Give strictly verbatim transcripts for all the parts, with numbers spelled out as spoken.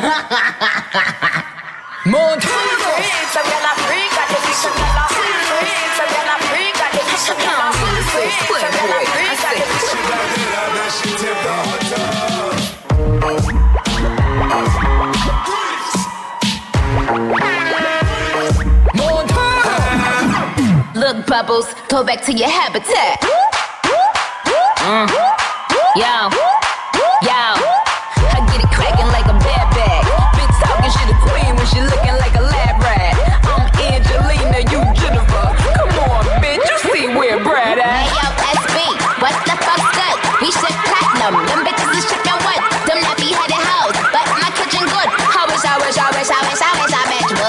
Look, Bubbles, go back to your habitat. Mm. Yo, yo, I get it cracking like a bad bag. Big talking, she the queen when she looking like a lab rat. I'm Angelina, you Jennifer. Come on, bitch, you see where Brad at? Hey, yo, S B, what the fuck's that? We shit platinum, them bitches is shipping what? Them nappy headed hoes, but my kitchen good. I wish, I wish, I wish, I wish, I wish I met you.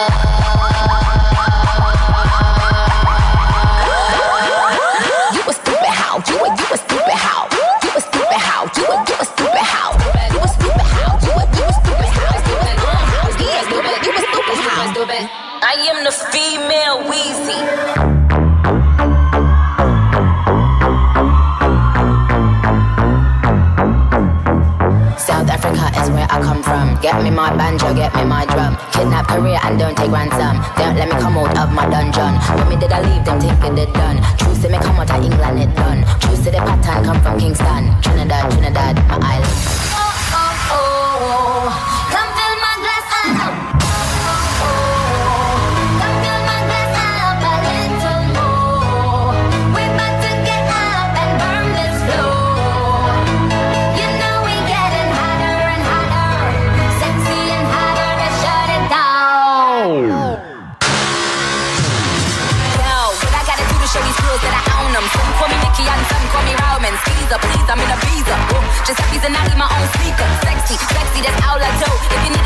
You a stupid how? You a, you a stupid how? You a stupid how? You a, you a stupid how? You a stupid how? You a, you a stupid how? Stupid how? You a stupid, you a stupid how? Stupid. I am the female Weezy. South Africa is where I come from. Get me my banjo, get me my drum. Kidnap Korea and don't take ransom. Don't let me come out of my dungeon. When me did I leave them, think it done. True say me come out of England, it done. True say the pattern come from Kingston. Trinidad, Trinidad, my island. Oh, oh, oh, come fill my glass up. Oh, oh, oh, come fill my glass up a little more. We're about to get up and burn this floor. You know we getting hotter and hotter, sexy and hotter to shut it down. Yo, what I gotta do to show these girls that I own them? Some call me Nicki and some call me Roman. Skeezer, please, I'm in a visa. Ooh, just happy to not eat my own sneaker. Sexy, sexy, that's all I do. If you